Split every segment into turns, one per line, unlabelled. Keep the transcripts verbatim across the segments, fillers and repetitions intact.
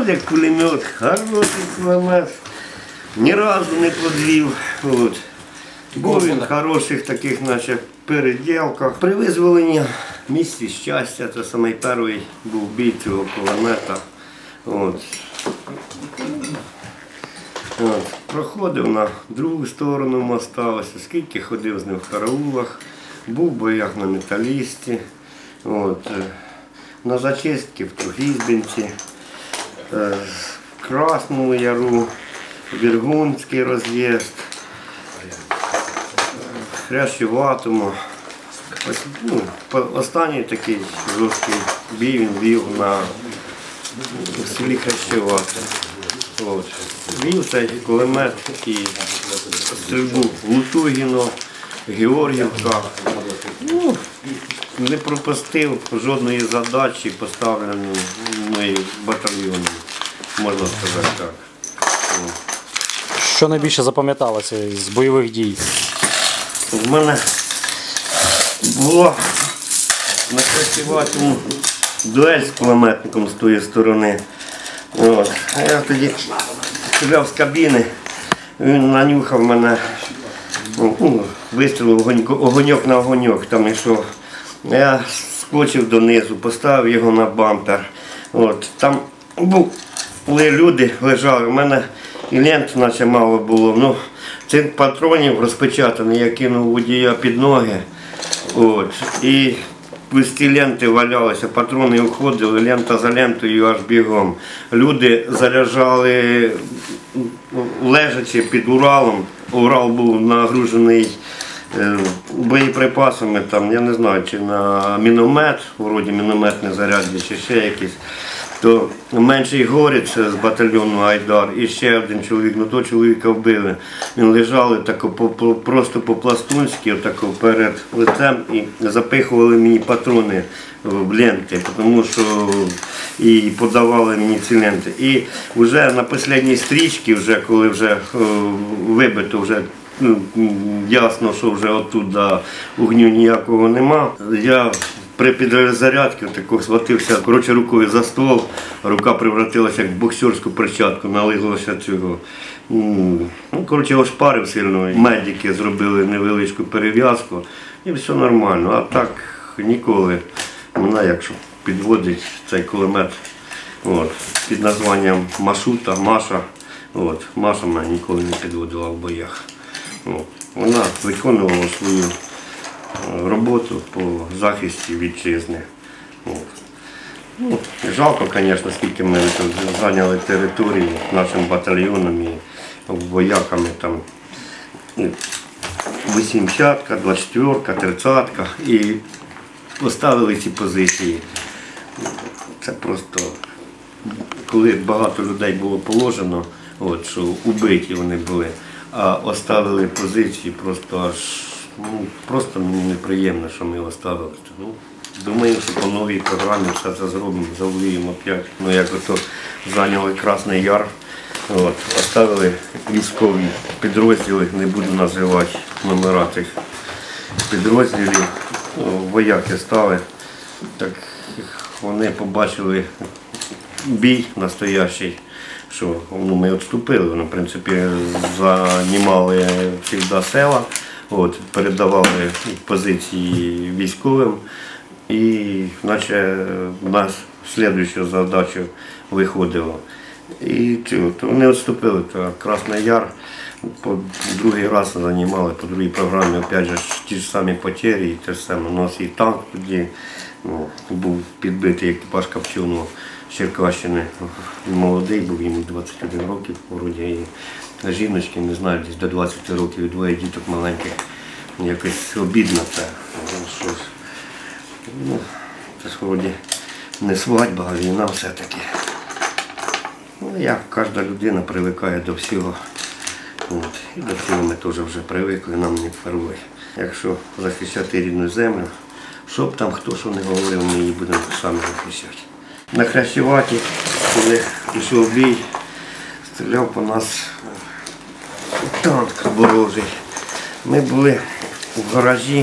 як пулемет, хороший кулемет, ні разу не подвів. От. Був він в хороших таких наче переділках. При визволенні в місті щастя, це самий перший був бій цього кулемета. От. От. Проходив на другу сторону моста, ось скільки ходив з ним в караулах, був в боях на Металісті, от. На зачистці в Трухізбинці, в Красному Яру, Віргунський роз'їзд, Хрящеватому. Ну, останній такий жорсткий бій він вів на в селі Хрящевате. Вів цей кулемет і стрільбу в Лутугіно, Георгівка. Ну, не пропустив жодної задачі, поставленої батальйоном, можна сказати так.
Що найбільше запам'яталося з бойових дій?
У мене була на Хрящеватому дуель з кулеметником з тої сторони. От. А я тоді стріляв з кабіни, він нанюхав мене, ну, вистрілив огоньок на огоньок там йшов. Я скочив донизу, поставив його на бампер. От. Там були люди, лежали, у мене і лент наче мало було. Ну, цих патронів розпечатаний, я кинув водія під ноги. От. І пусті ленти валялися, патрони уходили, лента за лентою аж бігом. Люди заряджали лежачи під Уралом. Урал був нагружений боєприпасами, там, я не знаю, чи на міномет, вроді мінометне заряддя, чи ще якісь. То менший Горець з батальйону Айдар і ще один чоловік, ну того чоловіка вбили. Він лежали тако, по, просто по-пластунськи, отако перед лицем і запихували мені патрони в ленти, тому що і подавали мені ці ленти. І вже на останній стрічці, вже, коли вже вибито, вже ну, ясно, що вже оттуда огню ніякого нема, я при підзарядці тако схватився, коротше, рукою за ствол, рука превратилася як в боксерську перчатку, налилося цього. Ну, коротше, ошпарив сильно, медики зробили невеличку перев'язку і все нормально. А так ніколи, мене якщо підводить цей кулемет от, під названням Машута, Маша. От, Маша мене ніколи не підводила в боях. От, вона виконувала свою роботу по захисті вітчизни. Ну, жалко, звісно, скільки ми тут зайняли території нашим батальйоном і вояками там вісімдесятка, двадцять четвірка, тридцятка і поставили ці позиції. Це просто, коли багато людей було положено, от, що убиті вони були, а оставили позиції просто аж Ну, просто мені неприємно, що ми його ставили. Ну, думаю, що по новій програмі все це зробимо, завоюємо опять. Ну, як ото зайняли Красний Яр, от, оставили військові підрозділи, не буду називати номера тих підрозділів, вояки стали, так вони побачили бій настоящий, що ну, ми відступили, вони, в принципі, займали завжди села. От, передавали позиції військовим і наче в нас слідуючу задачу виходило. І от, вони відступили, то Красний Яр по другий раз займали, по другій програмі, опять же, ті ж самі потері, і те ж саме. У нас і танк тоді ну, був підбитий екіпаж Копченого з Черкащини. Молодий був, йому двадцять один років, вроді, і жіночки, не знаю, десь до двадцяти років, і двоє діток маленьких. Якось обідно це. Щось. Ну, це ж вроді не свадьба, а війна все-таки. Ну, як кожна людина привикає до всього. От. І до цього ми теж вже привикли, нам не впервые. Якщо захищати рідну землю, щоб там хто що не говорив, ми її будемо самі захищати. На Хрящеваті, коли пішов бій, стріляв по нас танк ворожий. Ми були в гаражі,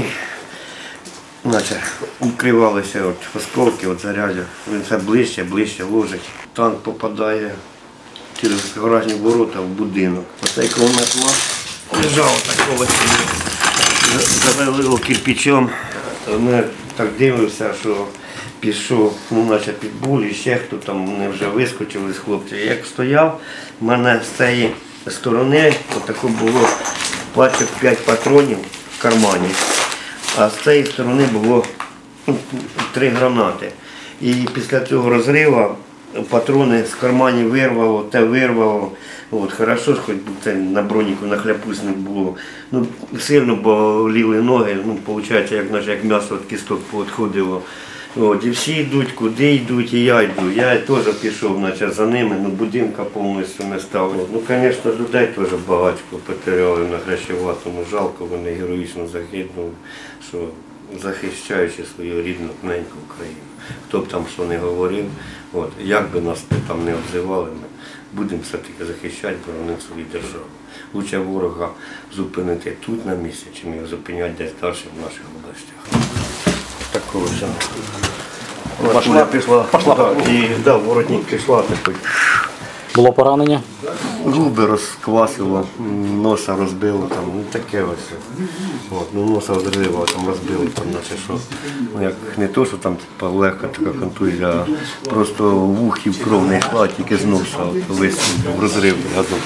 наче укривалися від осколків, від зарядів. Він все ближче, ближче ложить. танк попадає через гаражні ворота в будинок. Оцей кулемет лежав такого завели його кирпичом. Ми так дивився, що пішов, ну наче під булі, ще хто там, вони вже вискочили з хлопців. Як стояв, в мене з цієї сторони отако було пачок п'ять патронів в кармані, а з цієї сторони було ну, три гранати. І після цього розриву патрони з карманів вирвало, те вирвало. От, хорошо ж, хоч би це на броніку на хляпусь не було. Ну, сильно боліли ноги, ну, виходить, як, наче, як м'ясо від кісток поотходило. От, і всі йдуть, куди йдуть, і я йду. Я теж пішов, наче, за ними, ну, будинка повністю не стало. Ну, звісно, людей теж багатько потеряли на Хрещеватому. Жалко, вони героїчно загинули, що захищаючи свою рідну неньку Україну. Хто б там що не говорив, от, як би нас там не обзивали, ми будемо все-таки захищати, боронити свою державу. Лучше ворога зупинити тут на місці, чим його зупиняти десь далі в наших областях. Такого ж. Пошла, пішла, пошла. Да, і да, воротник пішла такий.
Було поранення?
Губи розквасило, носа розбило, там, ну таке ось. От, ну, носа розривало, там розбило, там, наче що. Ну, як, не то, що там типа, легка така контузія, а просто в вухів кров не йшла, тільки з носа вистрілив, розрив. Одну.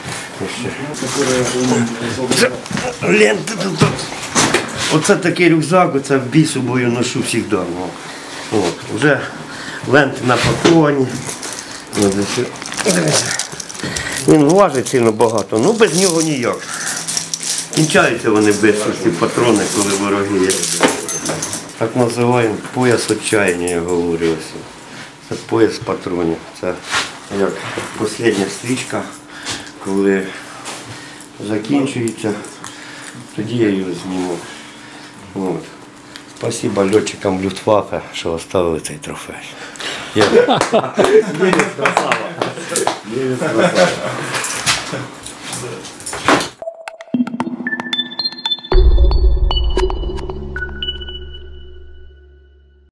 Це лента тут. Оце такий рюкзак, оце в бій собою ношу завжди. От, вже ленти на патроні. Він важить сильно багато, ну без нього ніяк. Кінчаються вони швидко, ці патрони, коли вороги є. Так називаємо пояс відчаяння, я говорю. Це пояс патронів. Це як остання стрічка, коли закінчується, тоді я його зніму. От. Спасибо льотчикам Люфтваффе, що оставили цей трофей. Я... Красава.